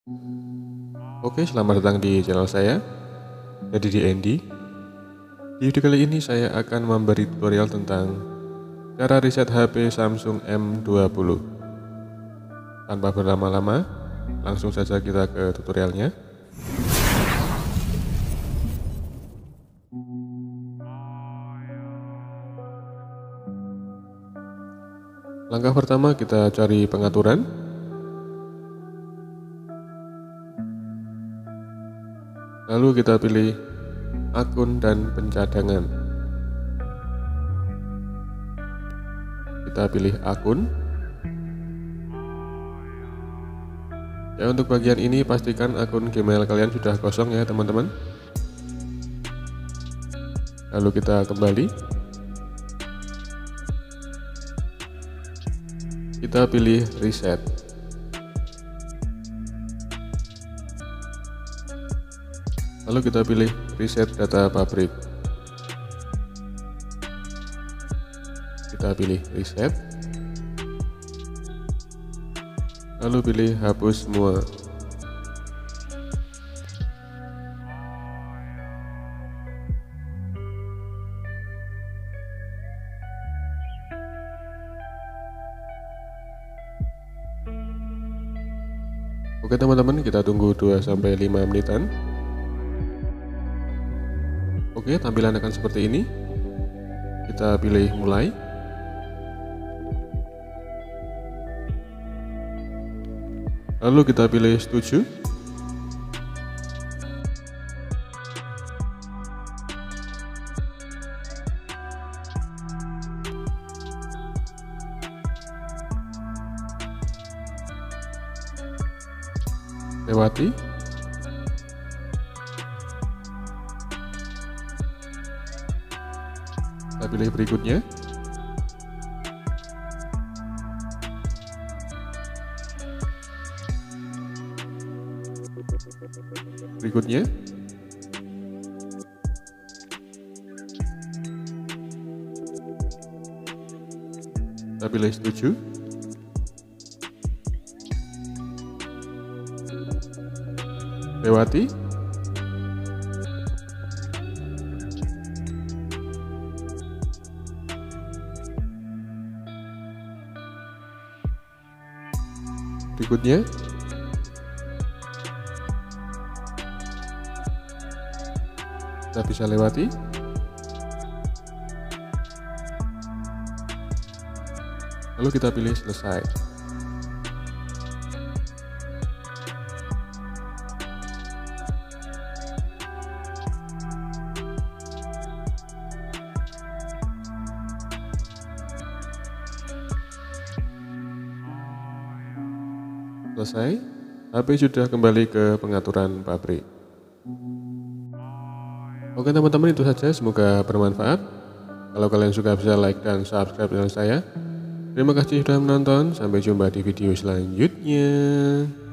Oke, selamat datang di channel saya. Jadi di Andy. Di video kali ini saya akan memberi tutorial tentang cara reset HP Samsung M20. Tanpa berlama-lama, langsung saja kita ke tutorialnya. Langkah pertama, kita cari pengaturan. Lalu kita pilih akun dan pencadangan. Kita pilih akun. Ya, untuk bagian ini pastikan akun Gmail kalian sudah kosong ya teman-teman. Lalu kita kembali. Kita pilih reset. Lalu kita pilih reset data pabrik. Kita pilih reset. Lalu pilih hapus semua. Oke teman-teman, kita tunggu 2-5 menitan. Oke, tampilan akan seperti ini. Kita pilih mulai. Lalu kita pilih setuju. Lewati. Kita pilih berikutnya. Berikutnya. Kita pilih setuju. Lewati. Berikutnya. Kita bisa lewati. Lalu kita pilih selesai. Selesai, HP sudah kembali ke pengaturan pabrik. Oke teman-teman, itu saja, semoga bermanfaat. Kalau kalian suka bisa like dan subscribe channel saya. Terima kasih sudah menonton, sampai jumpa di video selanjutnya.